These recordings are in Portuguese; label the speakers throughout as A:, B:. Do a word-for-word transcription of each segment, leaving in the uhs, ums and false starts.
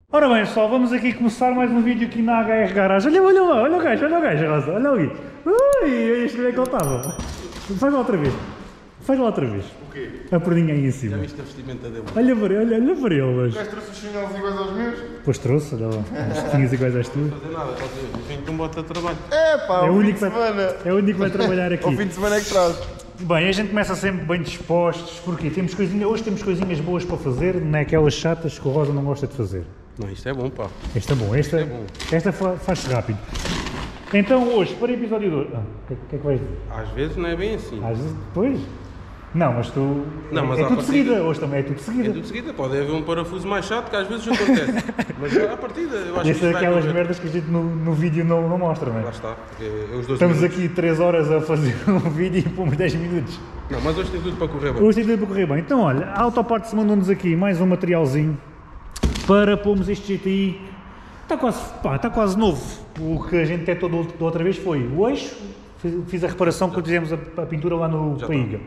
A: Ora bem pessoal, vamos aqui começar mais um vídeo aqui na H R Garage. Olha, olha lá, olha o gajo, olha o gajo, Rosa, olha ali. Ui, este como é que ele estava. Faz lá outra vez. Faz lá outra vez.
B: O quê?
A: A perninha aí em cima.
B: Já viste a vestimenta dele?
A: Olha para ele, olha, olha para ele.
B: O
A: Mas...
B: gajo trouxe os chinelos iguais aos meus?
A: Pois trouxe, olha lá. Os tinhas iguais às tuas.
B: Não fazer nada, estás a ver? Eu venho com um bote a trabalho.
C: É pá,
A: É o
C: o fim
A: único
C: de
A: que vai-
C: semana.
A: É o único que vai trabalhar aqui.
C: O fim de semana é que traz.
A: Bem, a gente começa sempre bem dispostos, porque temos coisinhas, hoje temos coisinhas boas para fazer, não é aquelas chatas que o Rosa não gosta de fazer.
B: Não, isto é bom, pá.
A: Esta é bom, esta,
B: é bom.
A: esta fa- faz-se rápido. Então hoje, para o episódio de hoje... Ah, o que, é- que é que vais dizer?
B: Às vezes não é bem assim.
A: Às vezes, depois... Não, mas tu...
B: Não, mas
A: é, é
B: à
A: tudo
B: partida-
A: seguida, hoje também é tudo
B: É
A: seguida.
B: tudo de seguida, pode haver um parafuso mais chato que às vezes acontece. Mas à partida, eu acho que
A: Essas
B: isto
A: são
B: vai
A: aquelas
B: correr.
A: merdas que a gente no, no vídeo não, não mostra, não
B: Lá
A: é?
B: está, porque é os dois
A: Estamos
B: minutos.
A: aqui três horas a fazer um vídeo e pomos dez minutos.
B: Não, mas hoje tem tudo para correr bem.
A: Hoje tem tudo para correr bem. Então olha, a Autoparts mandou-nos aqui mais um materialzinho para pormos este G T I. Está quase, pá, está quase novo. O que a gente tentou da da outra vez foi o eixo, fiz, fiz a reparação quando fizemos a, a pintura lá no
B: Já
A: Paiga.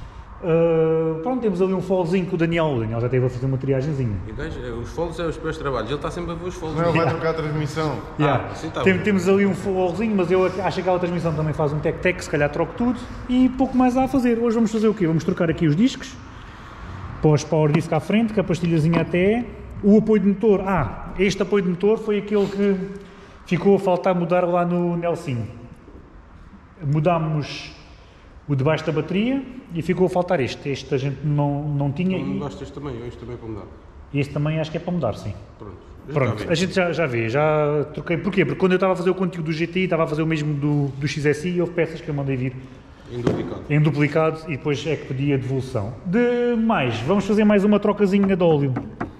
A: Uh, pronto, temos ali um folzinho com o Daniel. O Daniel já esteve a fazer uma triagenzinha.
B: E gajo, é, os folos é os meus trabalhos, ele está sempre a ver os folos.
C: Não, ele vai trocar a transmissão.
A: Yeah.
B: assim tá
A: Tem-
B: bom.
A: temos ali um folzinho, mas eu acho que aquela transmissão também faz um tec-tec, se calhar troco tudo e pouco mais há a fazer. Hoje vamos fazer o quê? Vamos trocar aqui os discos, pós power disc à frente, com a pastilhazinha até, o apoio de motor. Ah, este apoio de motor foi aquele que ficou a faltar mudar lá no Nelsinho. Mudámos o de baixo da bateria e ficou a faltar este. Este a gente não, não tinha
B: Não
A: e
B: gostas também, hoje também para mudar.
A: este também acho que é para mudar, sim.
B: Pronto. Já
A: Pronto,
B: está
A: a
B: bem.
A: gente já, já vê, já troquei. Porquê? Porque quando eu estava a fazer o conteúdo do G T I, estava a fazer o mesmo do, do X S I e houve peças que eu mandei vir
B: Em duplicado.
A: em duplicado e depois é que pedi a devolução. De mais, vamos fazer mais uma trocazinha de óleo.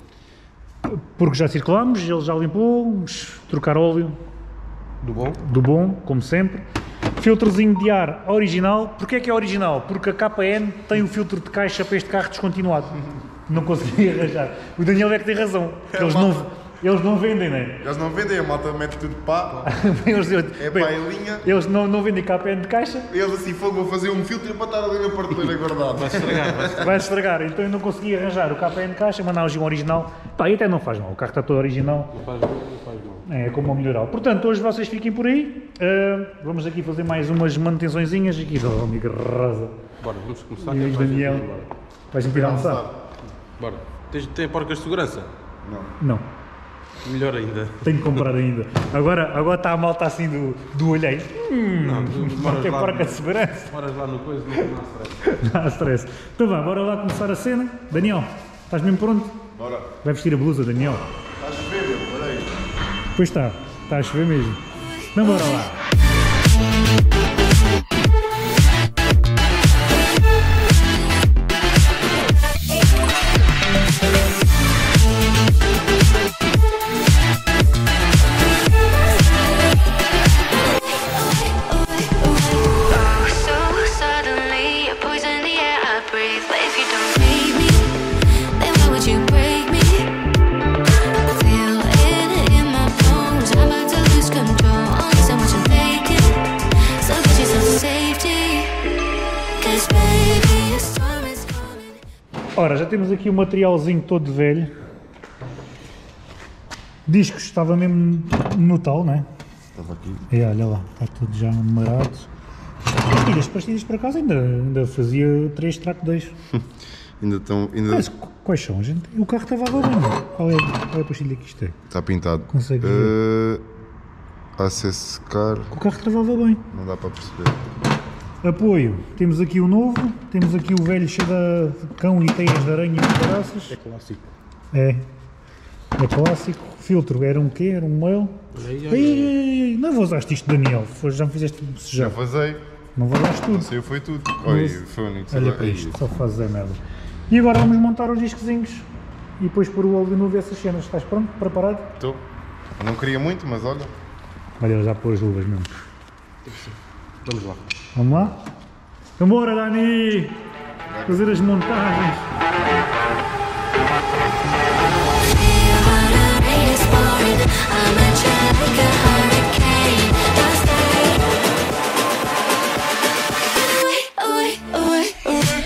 A: Porque já circulámos, ele já limpou, vamos trocar óleo
B: Do bom?
A: do bom, como sempre. Filtrozinho de ar original. Porquê é que é original? Porque a K N tem o filtro de caixa para este carro descontinuado. Não consegui arranjar. O Daniel é que tem razão. que Eles não, eles não vendem, não é?
C: Eles não vendem, a malta mete tudo pá.
A: Eles,
C: É
A: bem,
C: pá, em linha.
A: eles não, não vendem K N de caixa,
C: Eles assim, fogo, vou fazer um filtro para estar ali na prateleira guardado.
B: Vai estragar, vai estragar.
A: vai estragar. Então eu não consegui arranjar o K N de caixa, mandar um original. Pá, e até não faz mal, o carro está todo original.
B: Não faz mal, não faz mal.
A: É como o melhoral. Portanto, hoje vocês fiquem por aí. Uh, vamos aqui fazer mais umas manutençõezinhas aqui do amigo Rosa.
B: Bora, vamos começar.
A: E
B: que é
A: hoje
B: para a gente
A: Daniel.
B: ir embora.
A: Vais-me tirar almoçar?
B: Bora. Tens, tem porcas de segurança?
C: Não.
A: Não.
B: Melhor ainda.
A: Tenho que comprar ainda. Agora, agora está a malta assim do, do olho aí. Hum,
B: Não, tu
A: não
B: moras
A: tem
B: lá
A: porca
B: no-
A: de segurança.
B: Moras lá no coisa, não não há stress.
A: Não há stress. Então vá, bora lá começar a cena. Daniel, estás mesmo pronto?
C: Bora.
A: Vai vestir a blusa, Daniel.
C: Está a chover, meu, olha aí.
A: Pois está, está a chover mesmo. Então bora lá.
D: So suddenly, you're poison the air I breathe. But if you don't need me, then why would you break me? Feel it in my bones. I'm about to lose control. Only so much I'm taking. So get yourself to safety. 'Cause baby, a storm is coming.
A: Ora, já temos aqui o materialzinho todo velho. Discos estava mesmo no tal, não é?
C: Estava aqui.
A: É, olha lá, está tudo já numerado. Pastilhas, pastilhas por acaso ainda, ainda fazia três track dois.
C: Ainda estão. Ainda
A: Mas qu- quais são, gente? O carro estava a bem. Qual é, qual é a pastilha que isto é?
C: está pintado.
A: Consegue
C: Uh, acesso car.
A: O carro travava bem.
C: Não dá para perceber.
A: Apoio, temos aqui o novo, temos aqui o velho cheio de cão e teias de aranha e caraças.
B: É clássico.
A: É, é clássico. Filtro, era um quê? Era um mail?
B: Ai, ai,
A: Ei, ei, ei, não vazaste isto, Daniel, Foi- já me fizeste
C: Já
A: já.
C: vazei.
A: Não vazaste tudo.
C: Não sei, foi tudo. Olha, foi o único.
A: Olha para isto, só fazes é merda. E agora vamos montar os discozinhos e depois pôr o óleo novo e essas cenas. Estás pronto? Preparado?
C: Estou. Não queria muito, mas olha.
A: Olha, já pôs as luvas mesmo.
B: Vamos lá.
A: Vamos lá? Vambora, Dani! Fazer as montagens.
D: I'm a child like a hurricane. Don't stay away, away, away, away.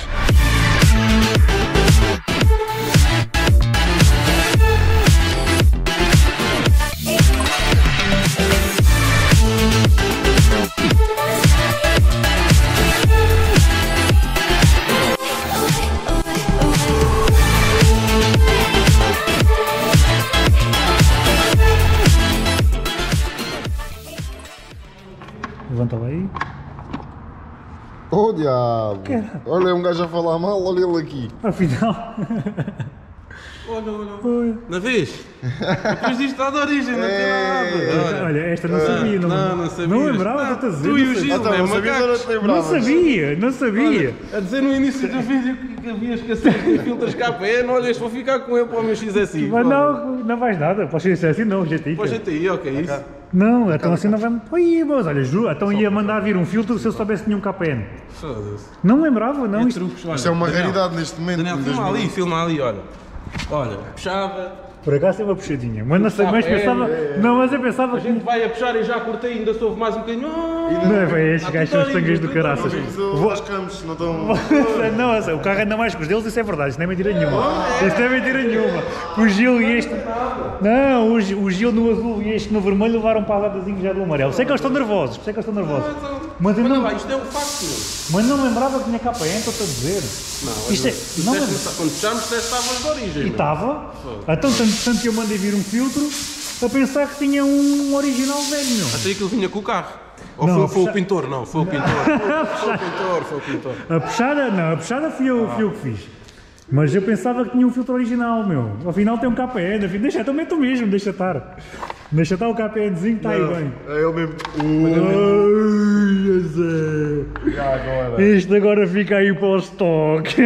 A: Levanta lá aí.
C: Oh diabo!
A: Caralho.
C: Olha, é um gajo a falar mal, olha ele aqui.
A: Afinal.
B: Olha, olha. Na vez? Depois disto está de origem, não tem nada.
A: Olha, esta não sabia, não,
B: não, não sabias.
A: não lembrava, estou a dizer.
B: Tu e
A: não
B: o
A: sabia.
B: Gil,
C: Então,
B: é
C: não sabias ou não te
A: Não
C: lembravas?
A: sabia, não sabia.
B: A dizer no início do vídeo que havia escassez de filtros K P N, olha, este vou ficar com ele para o meu X S I.
A: Mas não, não vais nada, podes ser assim não, G T I.
B: Para o
A: cara.
B: G T I, ok, isso.
A: Não, então assim não vai. Oi, mas olha, juro, então ia mandar vir um filtro se eu soubesse que tinha um K P N.
B: Foda-se.
A: Não lembrava, não.
B: É
A: Isto...
B: truques, olha.
C: Isto é uma
B: Daniel,
C: raridade neste momento.
B: Daniel,
C: em
B: filma
C: dois mil.
B: ali, filma ali, olha. Olha, puxava.
A: Por acaso tem uma puxadinha, mas não sei, mas
B: É,
A: pensava. Não, mas eu pensava
B: A
A: que.
B: gente vai a puxar e já cortei, ainda soube mais um bocadinho.
A: Não é bem, estes
B: Há
A: gajos são os tangas do
B: tutoriais,
A: caraças.
C: Vimos
A: Vou-
C: aos campos, não estão.
A: Não, assim, o carro anda mais que os deles, isso é verdade, isso não é mentira nenhuma. Isso não é mentira nenhuma. O Gil e este. Não, o Gil, o Gil no azul e este no vermelho levaram para ladazinho já do amarelo. Sei que eles estão nervosos, sei que eles estão nervosos. Mas eu
B: Olha
A: não,
B: lá, isto é um facto.
A: mas não lembrava que tinha K P N, estou-te a dizer.
B: Não,
A: Isto é.
B: tu
A: Não,
B: disseste-
A: mas-
B: quando fechámos, disseste que estavas de origem.
A: E
B: meu.
A: estava. Então, tanto, tanto que eu mandei vir um filtro a pensar que tinha um original velho, meu.
B: Achei que ele vinha com o carro. Ou
A: Não,
B: foi,
A: a
B: foi o
A: puxar-
B: pintor? Não, foi o pintor. Foi o pintor, foi o pintor.
A: A puxada, não, a puxada fui eu, fui eu que fiz. Mas eu pensava que tinha um filtro original, meu. Afinal tem um K P N, afinal, deixa, então meto mesmo, deixa estar. Deixa estar o KPNzinho, está aí bem.
C: É ele mesmo.
A: Ai, Zé.
C: E agora?
A: Isto agora fica aí para o estoque.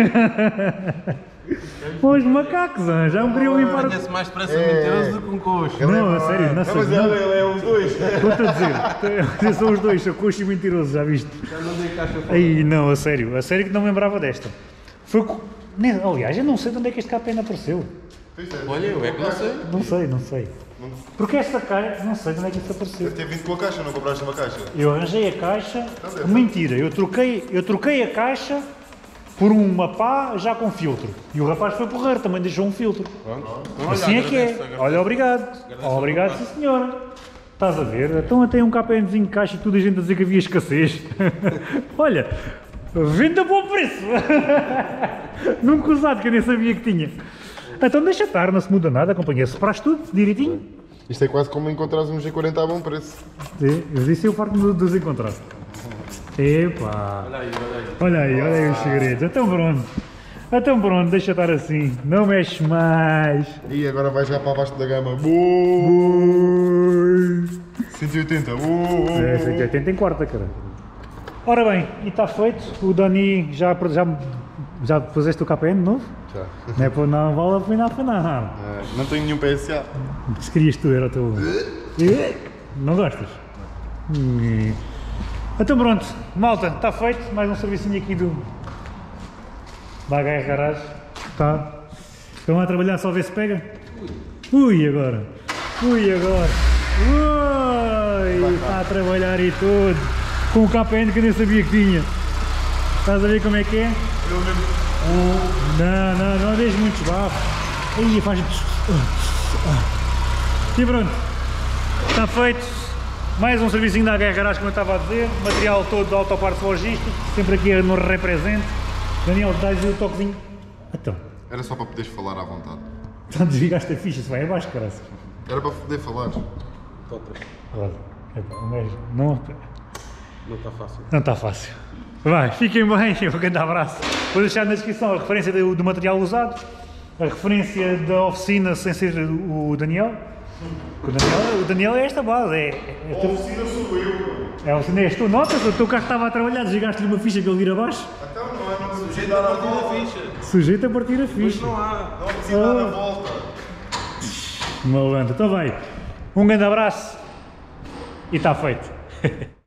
A: Os macacos, ah, já me queriam limpar o...
B: Conhece mais depressa um mentiroso do que um coxo.
A: Não, a sério, não
C: Não,
A: sei.
C: mas
A: Não,
C: ele, ele é os dois.
A: estou-te a dizer. São os dois, sou coxo e mentiroso, já viste?
B: Já não dei caixa fora.
A: Aí, não, a sério, a sério que não me lembrava desta. Foi. co- Nem- Aliás, eu não sei de onde é que este K P N apareceu.
B: Olha, eu é que não sei.
A: Não sei, não sei. Porque esta caixa, não sei de onde é que isto apareceu.
C: Deve ter vindo com a caixa, não compraste uma caixa?
A: Eu arranjei a caixa. Mentira, eu troquei, eu troquei a caixa por uma pá já com filtro. E o rapaz foi porreiro, também deixou um filtro.
B: Pronto. Então, olha,
A: Assim é que é.
B: agradeço, agradeço.
A: Olha, obrigado. Obrigado, sim senhora. Estás a ver? Então até um KPNzinho de caixa e tudo a gente a dizer que havia escassez. Olha, venda a bom preço. Nunca usado, que eu nem sabia que tinha. Então deixa estar, não se muda nada, companhia. Separaste tudo, direitinho.
C: Isto é quase como encontrares um G quarenta a bom preço.
A: Sim, eu disse eu farto de os encontrar. Epá.
B: Olha aí, olha aí.
A: Olha aí, olha aí os segredos. Então pronto. Então pronto, deixa estar assim. Não mexe mais.
C: E agora vais já para abaixo da gama. Boa!
A: Ui.
C: cento e oitenta. Boa!
A: É, cento e oitenta em quarta, cara. Ora bem, e está feito. O Dani já, já, já puseste o K P N de novo?
C: Já.
A: Não é por não vale a pena afinar.
C: Ah, não tenho nenhum P S A.
A: Se querias tu, era o teu. Não gostas? Hum. Então pronto, malta, está feito. Mais um servicinho aqui do. Da H R Garage. Está. Estão lá a trabalhar só a ver se pega? Ui, agora. Ui, agora. Ui, está a trabalhar e tudo. Com o K P N que eu nem sabia que tinha. Estás a ver como é que é?
C: Eu mesmo.
A: Não, não, não deixes muitos bafos. Aí faz. E pronto. Está feito. Mais um servicinho da H R Garage, como eu estava a dizer. Material todo de autopartes logístico. Sempre aqui no represente. Daniel, dás o toquezinho. Então,
C: Era só para poderes falar à vontade.
A: então desligaste a ficha, se vai abaixo, caralho.
C: Era para poder falar.
A: Olha, epá, um gajo não.
B: Não está fácil.
A: Não está fácil. Vai, fiquem bem, um grande abraço. Vou deixar na descrição a referência do, do material usado, a referência da oficina sem ser o Daniel. O Daniel, o Daniel é esta base, é, é,
C: A oficina sou eu.
A: é a oficina, és tu, notas, o teu carro estava a trabalhar, desligaste-lhe uma ficha para ele vir abaixo,
C: Então não é, não
B: Gente,
C: precisa
B: a
C: dar a
B: partir da
C: volta.
B: ficha.
A: sujeito a partir a
B: Mas
A: ficha.
B: não há.
C: Não precisa dar a volta.
A: Malandro, então vai, um grande abraço e está feito.